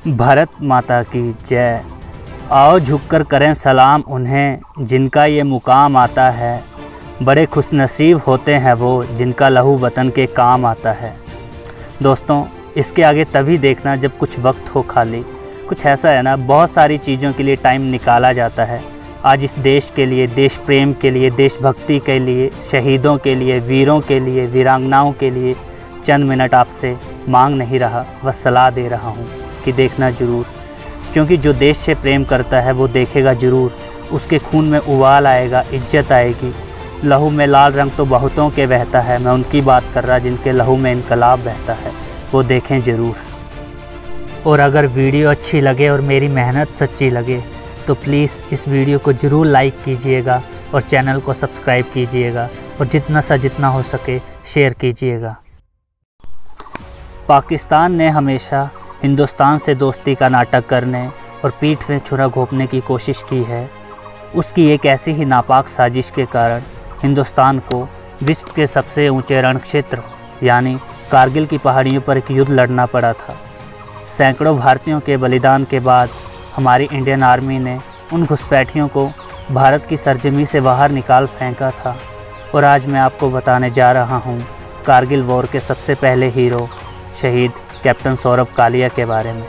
भारत माता की जय। आओ झुककर करें सलाम उन्हें जिनका ये मुकाम आता है। बड़े खुशनसीब होते हैं वो जिनका लहू वतन के काम आता है। दोस्तों, इसके आगे तभी देखना जब कुछ वक्त हो खाली। कुछ ऐसा है ना, बहुत सारी चीज़ों के लिए टाइम निकाला जाता है। आज इस देश के लिए, देश प्रेम के लिए, देशभक्ति के लिए, शहीदों के लिए, वीरों के लिए, वीरांगनाओं के लिए चंद मिनट आपसे मांग नहीं रहा, बस सलाह दे रहा हूँ कि देखना ज़रूर, क्योंकि जो देश से प्रेम करता है वो देखेगा ज़रूर। उसके खून में उबाल आएगा, इज्जत आएगी। लहू में लाल रंग तो बहुतों के बहता है, मैं उनकी बात कर रहा जिनके लहू में इनकलाब बहता है, वो देखें ज़रूर। और अगर वीडियो अच्छी लगे और मेरी मेहनत सच्ची लगे तो प्लीज़ इस वीडियो को ज़रूर लाइक कीजिएगा और चैनल को सब्सक्राइब कीजिएगा और जितना हो सके शेयर कीजिएगा। पाकिस्तान ने हमेशा हिंदुस्तान से दोस्ती का नाटक करने और पीठ में छुरा घोंपने की कोशिश की है। उसकी एक ऐसी ही नापाक साजिश के कारण हिंदुस्तान को विश्व के सबसे ऊंचे रण क्षेत्र यानी कारगिल की पहाड़ियों पर एक युद्ध लड़ना पड़ा था। सैकड़ों भारतीयों के बलिदान के बाद हमारी इंडियन आर्मी ने उन घुसपैठियों को भारत की सरजमी से बाहर निकाल फेंका था। और आज मैं आपको बताने जा रहा हूँ कारगिल वॉर के सबसे पहले हीरो शहीद कैप्टन सौरभ कालिया के बारे में।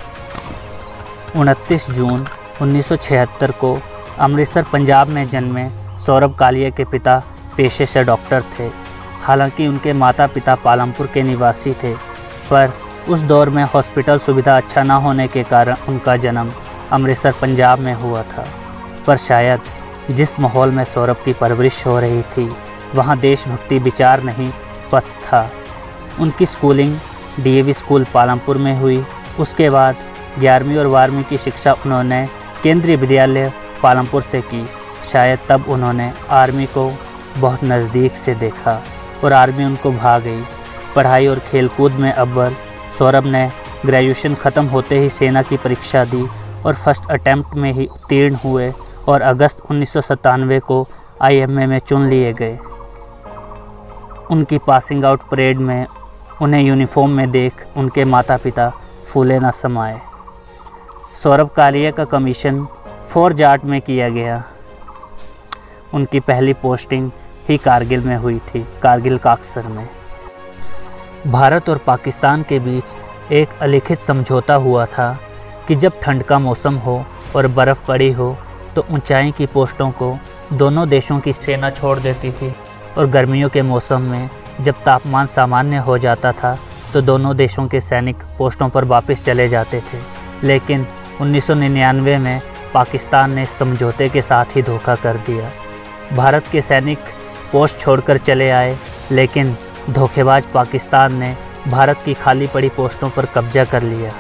29 जून 1976 को अमृतसर पंजाब में जन्मे सौरभ कालिया के पिता पेशे से डॉक्टर थे। हालांकि उनके माता पिता पालमपुर के निवासी थे, पर उस दौर में हॉस्पिटल सुविधा अच्छा ना होने के कारण उनका जन्म अमृतसर पंजाब में हुआ था। पर शायद जिस माहौल में सौरभ की परवरिश हो रही थी वहाँ देशभक्ति विचार नहीं, पथ था। उनकी स्कूलिंग डीएवी स्कूल पालमपुर में हुई। उसके बाद 11वीं और 12वीं की शिक्षा उन्होंने केंद्रीय विद्यालय पालमपुर से की। शायद तब उन्होंने आर्मी को बहुत नज़दीक से देखा और आर्मी उनको भा गई। पढ़ाई और खेलकूद में अव्वल। सौरभ ने ग्रेजुएशन ख़त्म होते ही सेना की परीक्षा दी और फर्स्ट अटैम्प्ट में ही उत्तीर्ण हुए और अगस्त 1997 को आईएमए में चुन लिए गए। उनकी पासिंग आउट परेड में उन्हें यूनिफॉर्म में देख उनके माता पिता फूले न समाए। सौरभ कालिया का कमीशन फौर जाट में किया गया। उनकी पहली पोस्टिंग ही कारगिल में हुई थी, कारगिल काक्सर में। भारत और पाकिस्तान के बीच एक अलिखित समझौता हुआ था कि जब ठंड का मौसम हो और बर्फ़ पड़ी हो तो ऊंचाई की पोस्टों को दोनों देशों की सेना छोड़ देती थी, और गर्मियों के मौसम में जब तापमान सामान्य हो जाता था तो दोनों देशों के सैनिक पोस्टों पर वापस चले जाते थे। लेकिन 1999 में पाकिस्तान ने इस समझौते के साथ ही धोखा कर दिया। भारत के सैनिक पोस्ट छोड़कर चले आए, लेकिन धोखेबाज पाकिस्तान ने भारत की खाली पड़ी पोस्टों पर कब्जा कर लिया।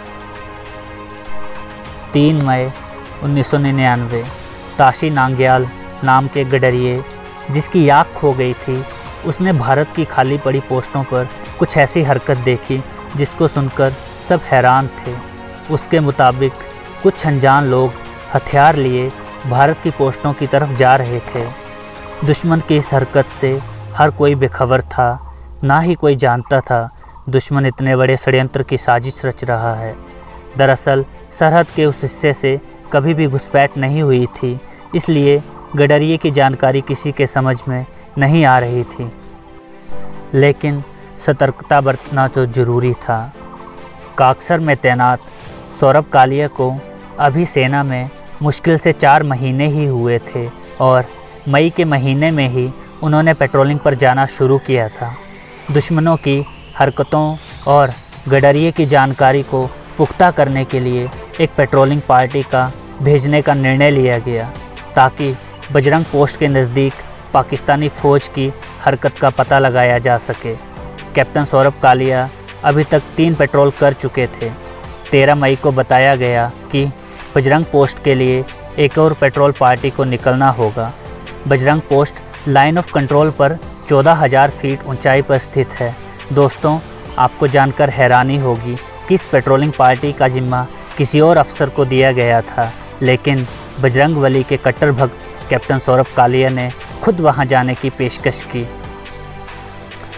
3 मई 1999 ताशी नांग्याल नाम के गडरिए जिसकी आँख खो गई थी, उसने भारत की खाली पड़ी पोस्टों पर कुछ ऐसी हरकत देखी जिसको सुनकर सब हैरान थे। उसके मुताबिक कुछ अनजान लोग हथियार लिए भारत की पोस्टों की तरफ जा रहे थे। दुश्मन की इस हरकत से हर कोई बेखबर था, ना ही कोई जानता था दुश्मन इतने बड़े षड्यंत्र की साजिश रच रहा है। दरअसल सरहद के उस हिस्से से कभी भी घुसपैठ नहीं हुई थी, इसलिए गडरिए की जानकारी किसी के समझ में नहीं आ रही थी। लेकिन सतर्कता बरतना तो ज़रूरी था। काक्सर में तैनात सौरभ कालिया को अभी सेना में मुश्किल से 4 महीने ही हुए थे और मई के महीने में ही उन्होंने पेट्रोलिंग पर जाना शुरू किया था। दुश्मनों की हरकतों और गडरिए की जानकारी को पुख्ता करने के लिए एक पेट्रोलिंग पार्टी का भेजने का निर्णय लिया गया, ताकि बजरंग पोस्ट के नज़दीक पाकिस्तानी फ़ौज की हरकत का पता लगाया जा सके। कैप्टन सौरभ कालिया अभी तक 3 पेट्रोल कर चुके थे। 13 मई को बताया गया कि बजरंग पोस्ट के लिए एक और पेट्रोल पार्टी को निकलना होगा। Bajrang post line of control पर 14,000 फीट ऊंचाई पर स्थित है। दोस्तों, आपको जानकर हैरानी होगी कि इस पेट्रोलिंग पार्टी का जिम्मा किसी और अफसर को दिया गया था, लेकिन बजरंगबली के कट्टर भक्त कैप्टन सौरभ कालिया ने खुद वहां जाने की पेशकश की।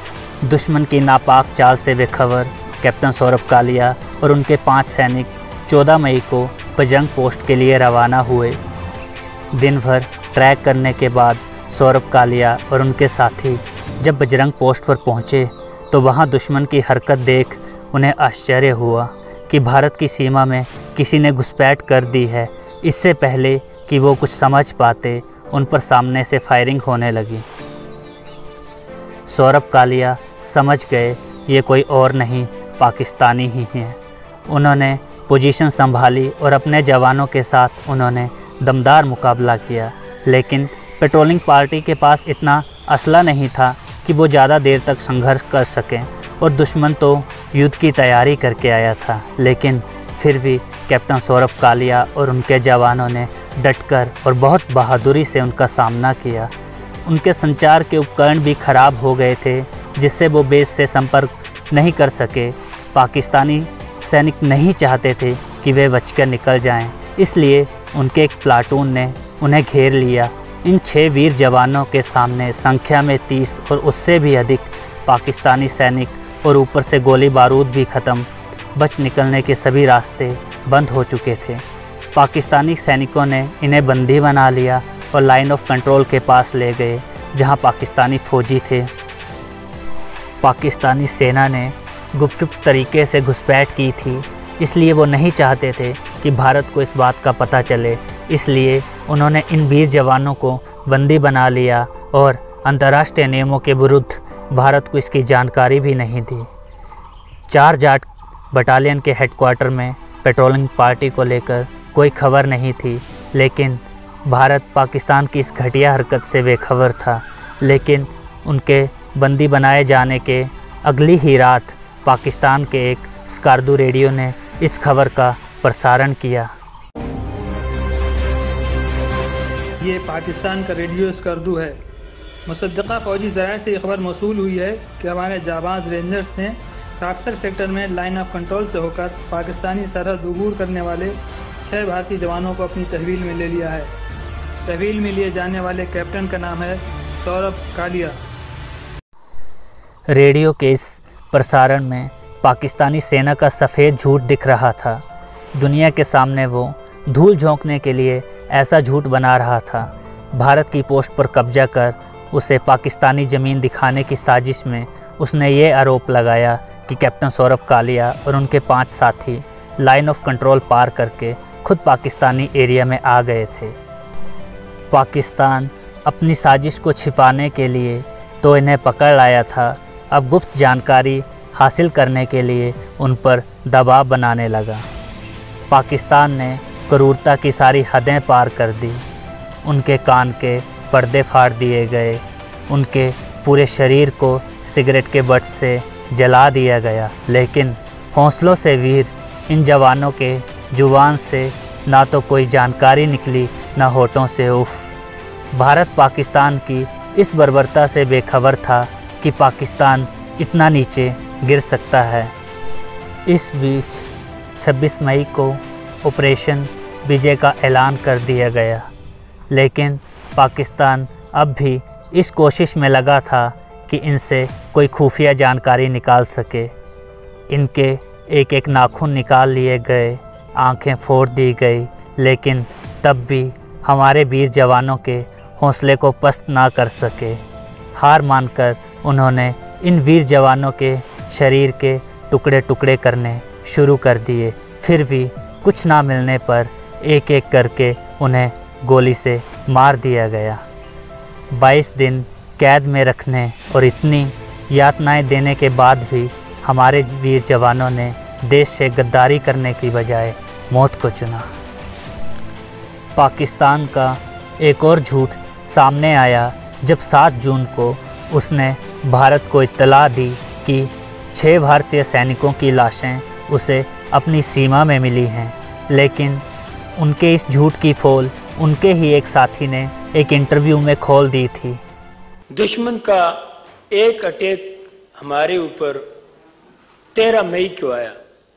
दुश्मन की नापाक चाल से बेखबर कैप्टन सौरभ कालिया और उनके 5 सैनिक 14 मई को बजरंग पोस्ट के लिए रवाना हुए। दिन भर ट्रैक करने के बाद सौरभ कालिया और उनके साथी जब बजरंग पोस्ट पर पहुँचे तो वहाँ दुश्मन की हरकत देख उन्हें आश्चर्य हुआ कि भारत की सीमा में किसी ने घुसपैठ कर दी है। इससे पहले कि वो कुछ समझ पाते उन पर सामने से फायरिंग होने लगी। सौरभ कालिया समझ गए ये कोई और नहीं पाकिस्तानी ही हैं। उन्होंने पोजीशन संभाली और अपने जवानों के साथ उन्होंने दमदार मुकाबला किया, लेकिन पेट्रोलिंग पार्टी के पास इतना असला नहीं था कि वो ज़्यादा देर तक संघर्ष कर सकें और दुश्मन तो युद्ध की तैयारी करके आया था। लेकिन फिर भी कैप्टन सौरभ कालिया और उनके जवानों ने डटकर और बहुत बहादुरी से उनका सामना किया। उनके संचार के उपकरण भी खराब हो गए थे, जिससे वो बेस से संपर्क नहीं कर सके। पाकिस्तानी सैनिक नहीं चाहते थे कि वे बचकर निकल जाएं, इसलिए उनके एक प्लाटून ने उन्हें घेर लिया। इन 6 वीर जवानों के सामने संख्या में 30 और उससे भी अधिक पाकिस्तानी सैनिक और ऊपर से गोली बारूद भी ख़त्म। बच निकलने के सभी रास्ते बंद हो चुके थे। पाकिस्तानी सैनिकों ने इन्हें बंदी बना लिया और लाइन ऑफ कंट्रोल के पास ले गए, जहां पाकिस्तानी फौजी थे। पाकिस्तानी सेना ने गुपचुप तरीके से घुसपैठ की थी, इसलिए वो नहीं चाहते थे कि भारत को इस बात का पता चले। इसलिए उन्होंने इन वीर जवानों को बंदी बना लिया और अंतर्राष्ट्रीय नियमों के विरुद्ध भारत को इसकी जानकारी भी नहीं दी। 4 जाट बटालियन के हेडक्वार्टर में पेट्रोलिंग पार्टी को लेकर कोई खबर नहीं थी, लेकिन भारत पाकिस्तान की इस घटिया हरकत से बेखबर था। लेकिन उनके बंदी बनाए जाने के अगली ही रात पाकिस्तान के एक स्कार्दू रेडियो ने इस खबर का प्रसारण किया। ये पाकिस्तान का रेडियो स्कार्दू है। मुसद्दक़ा फ़ौजी ज़राए से ये खबर मौसूल हुई है कि हमारे जाबाज रेंजर्स ने काक्सर सेक्टर में लाइन ऑफ कंट्रोल से होकर पाकिस्तानी सरहद अबूर करने वाले 6 भारतीय जवानों को अपनी तहवील में ले लिया है। तहवील में लिए जाने वाले कैप्टन का नाम है सौरभ कालिया। रेडियो के इस प्रसारण में पाकिस्तानी सेना का सफ़ेद झूठ दिख रहा था। दुनिया के सामने वो धूल झोंकने के लिए ऐसा झूठ बना रहा था। भारत की पोस्ट पर कब्जा कर उसे पाकिस्तानी ज़मीन दिखाने की साजिश में उसने ये आरोप लगाया कि कैप्टन सौरभ कालिया और उनके 5 साथी लाइन ऑफ कंट्रोल पार करके खुद पाकिस्तानी एरिया में आ गए थे। पाकिस्तान अपनी साजिश को छिपाने के लिए तो इन्हें पकड़ लाया था, अब गुप्त जानकारी हासिल करने के लिए उन पर दबाव बनाने लगा। पाकिस्तान ने क्रूरता की सारी हदें पार कर दी। उनके कान के पर्दे फाड़ दिए गए, उनके पूरे शरीर को सिगरेट के बट से जला दिया गया। लेकिन हौसलों से वीर इन जवानों के जुबान से ना तो कोई जानकारी निकली, ना होठों से उफ। भारत पाकिस्तान की इस बर्बरता से बेखबर था कि पाकिस्तान इतना नीचे गिर सकता है। इस बीच 26 मई को ऑपरेशन विजय का ऐलान कर दिया गया, लेकिन पाकिस्तान अब भी इस कोशिश में लगा था कि इनसे कोई खुफिया जानकारी निकाल सके। इनके एक एक नाखून निकाल लिए गए, आंखें फोड़ दी गई, लेकिन तब भी हमारे वीर जवानों के हौसले को पस्त ना कर सके। हार मानकर उन्होंने इन वीर जवानों के शरीर के टुकड़े टुकड़े करने शुरू कर दिए। फिर भी कुछ ना मिलने पर एक एक करके उन्हें गोली से मार दिया गया। 22 दिन कैद में रखने और इतनी यातनाएं देने के बाद भी हमारे वीर जवानों ने देश से गद्दारी करने की बजाय मौत को चुना। पाकिस्तान का एक और झूठ सामने आया जब 7 जून को उसने भारत को इत्तला दी कि 6 भारतीय सैनिकों की लाशें उसे अपनी सीमा में मिली हैं। लेकिन उनके इस झूठ की फोल उनके ही एक साथी ने एक इंटरव्यू में खोल दी थी। दुश्मन का एक अटैक हमारे ऊपर 13 मई को आया।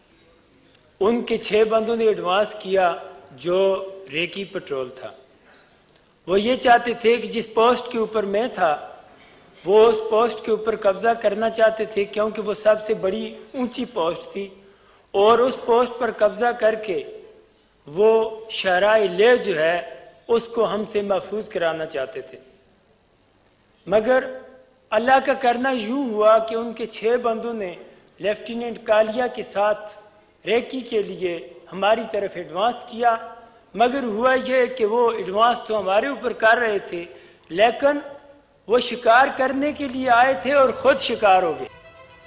उनके 6 बंदों ने एडवांस किया जो रेकी पेट्रोल था। वो ये चाहते थे कि जिस पोस्ट के ऊपर मैं था वो उस पोस्ट के ऊपर कब्जा करना चाहते थे, क्योंकि वो सबसे बड़ी ऊंची पोस्ट थी और उस पोस्ट पर कब्जा करके वो शहराए ले जो है उसको हमसे महफूज कराना चाहते थे। मगर अल्लाह का करना यूं हुआ कि उनके 6 बंदों ने लेफ्टिनेंट कालिया के साथ रेकी के लिए हमारी तरफ एडवांस किया। मगर हुआ यह कि वो एडवांस तो हमारे ऊपर कर रहे थे, लेकिन वो शिकार करने के लिए आए थे और ख़ुद शिकार हो गए।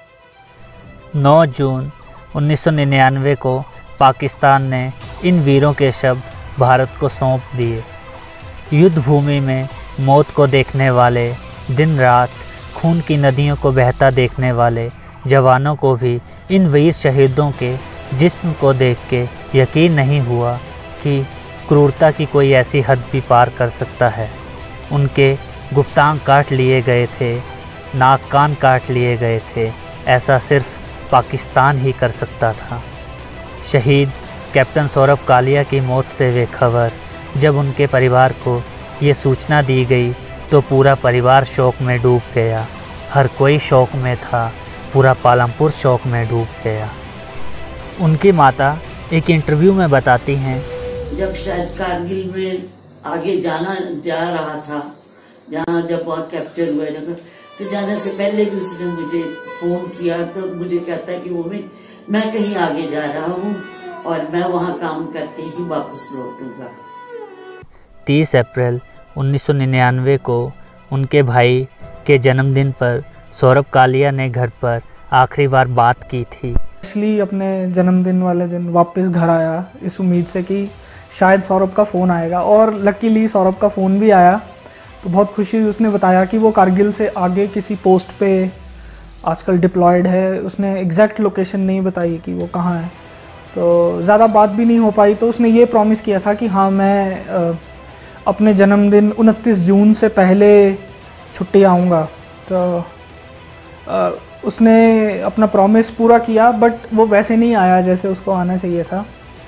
9 जून 1999 को पाकिस्तान ने इन वीरों के शव भारत को सौंप दिए। युद्ध भूमि में मौत को देखने वाले, दिन रात खून की नदियों को बहता देखने वाले जवानों को भी इन वीर शहीदों के जिस्म को देख के यकीन नहीं हुआ कि क्रूरता की कोई ऐसी हद भी पार कर सकता है। उनके गुप्तांग काट लिए गए थे, नाक कान काट लिए गए थे। ऐसा सिर्फ पाकिस्तान ही कर सकता था। शहीद कैप्टन सौरभ कालिया की मौत से बेखबर जब उनके परिवार को ये सूचना दी गई तो पूरा परिवार शोक में डूब गया। हर कोई शोक में था, पूरा पालमपुर शोक में डूब गया। उनकी माता एक इंटरव्यू में बताती हैं, जब शायद कारगिल में आगे जा रहा था, जहाँ जब वहाँ कैप्चर हुआ जगह, तो जाने से पहले भी उसने मुझे फोन किया। तो मुझे कहता है कि वो मैं कहीं आगे जा रहा हूँ और मैं वहाँ काम करके ही वापस लौटूंगा। 30 अप्रैल 1999 को उनके भाई के जन्मदिन पर सौरभ कालिया ने घर पर आखिरी बार बात की थी। इसलिए अपने जन्मदिन वाले दिन वापस घर आया इस उम्मीद से कि शायद सौरभ का फ़ोन आएगा, और लकीली सौरभ का फ़ोन भी आया। तो बहुत खुशी हुई। उसने बताया कि वो कारगिल से आगे किसी पोस्ट पे आजकल डिप्लॉयड है। उसने एग्जैक्ट लोकेशन नहीं बताई कि वो कहाँ है, तो ज़्यादा बात भी नहीं हो पाई। तो उसने ये प्रॉमिस किया था कि हाँ, मैं अपने जन्मदिन 29 जून से पहले छुट्टी आऊँगा। तो उसने अपना प्रॉमिस पूरा किया, बट वो वैसे नहीं आया जैसे उसको आना चाहिए था।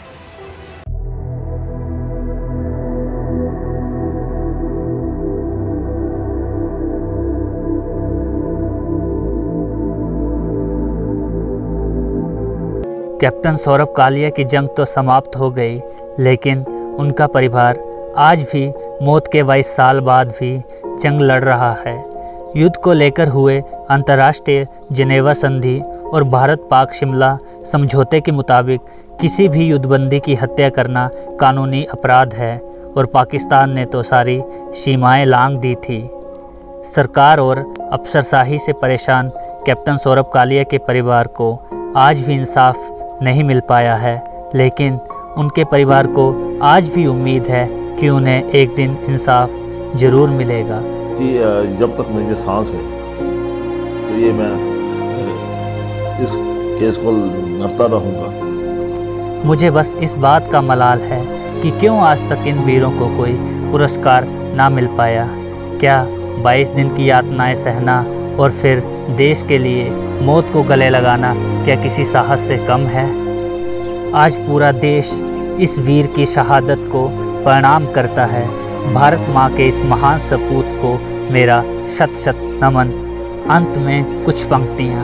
कैप्टन सौरभ कालिया की जंग तो समाप्त हो गई, लेकिन उनका परिवार आज भी मौत के 22 साल बाद भी जंग लड़ रहा है। युद्ध को लेकर हुए अंतर्राष्ट्रीय जिनेवा संधि और भारत पाक शिमला समझौते के मुताबिक किसी भी युद्धबंदी की हत्या करना कानूनी अपराध है, और पाकिस्तान ने तो सारी सीमाएं लांघ दी थी। सरकार और अफसरशाही से परेशान कैप्टन सौरभ कालिया के परिवार को आज भी इंसाफ नहीं मिल पाया है, लेकिन उनके परिवार को आज भी उम्मीद है कि उन्हें एक दिन इंसाफ ज़रूर मिलेगा। कि जब तक मुझे सांस है तो ये मैं इस केस को लड़ता रहूँगा। मुझे बस इस बात का मलाल है कि क्यों आज तक इन वीरों को कोई पुरस्कार ना मिल पाया। क्या 22 दिन की यातनाएं सहना और फिर देश के लिए मौत को गले लगाना क्या किसी साहस से कम है? आज पूरा देश इस वीर की शहादत को प्रणाम करता है। भारत माँ के इस महान सपूत को मेरा शत शत नमन। अंत में कुछ पंक्तियाँ।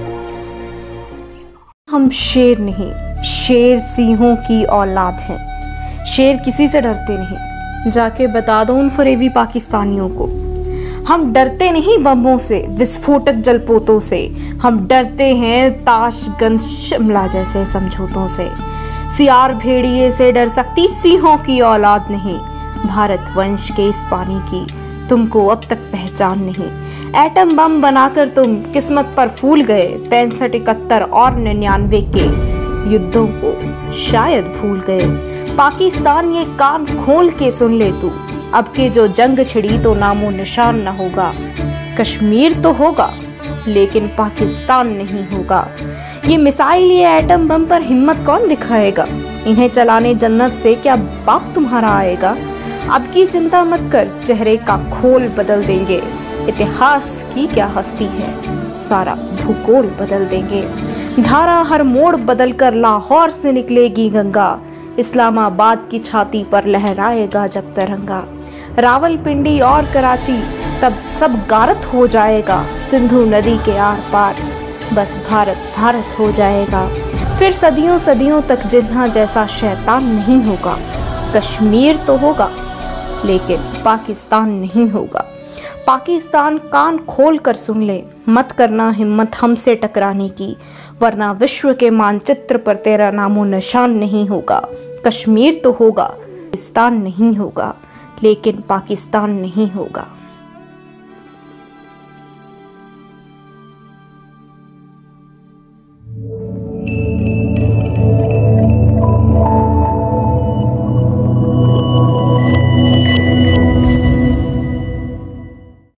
हम शेर नहीं, शेर सिंहों की औलाद हैं। शेर किसी से डरते नहीं, जाके बता दो उन फरेबी पाकिस्तानियों को। हम डरते नहीं बमों से, विस्फोटक जलपोतों से, हम डरते हैं ताशगंज शिमला जैसे समझौतों से। सियार भेड़िए से डर सकती सिंहों की औलाद नहीं। भारत वंश के इस पानी की तुमको अब तक पहचान नहीं। एटम बम बनाकर तुम किस्मत पर फूल गए। 65, 71 और 99 के युद्धों को शायद भूल गए। पाकिस्तान ये कान खोल के सुन ले तू, अब के जो जंग छिड़ी तो नामो निशान न होगा। कश्मीर तो होगा लेकिन पाकिस्तान नहीं होगा। ये मिसाइल, ये एटम बम पर हिम्मत कौन दिखाएगा? इन्हें चलाने जन्नत से क्या बाप तुम्हारा आएगा? अब की चिंता मत कर, चेहरे का खोल बदल देंगे। इतिहास की क्या हस्ती है, सारा भूगोल बदल देंगे। धारा हर मोड़ बदल कर लाहौर से निकलेगी गंगा। इस्लामाबाद की छाती पर लहराएगा जब तिरंगा। रावलपिंडी और कराची तब सब गारत हो जाएगा। सिंधु नदी के आर पार बस भारत भारत हो जाएगा। फिर सदियों सदियों तक जिन्ना जैसा शैतान नहीं होगा। कश्मीर तो होगा लेकिन पाकिस्तान नहीं होगा। पाकिस्तान कान खोल कर सुन ले, मत करना हिम्मत हमसे टकराने की, वरना विश्व के मानचित्र पर तेरा नामो निशान नहीं होगा। कश्मीर तो होगा, पाकिस्तान नहीं होगा, लेकिन पाकिस्तान नहीं होगा।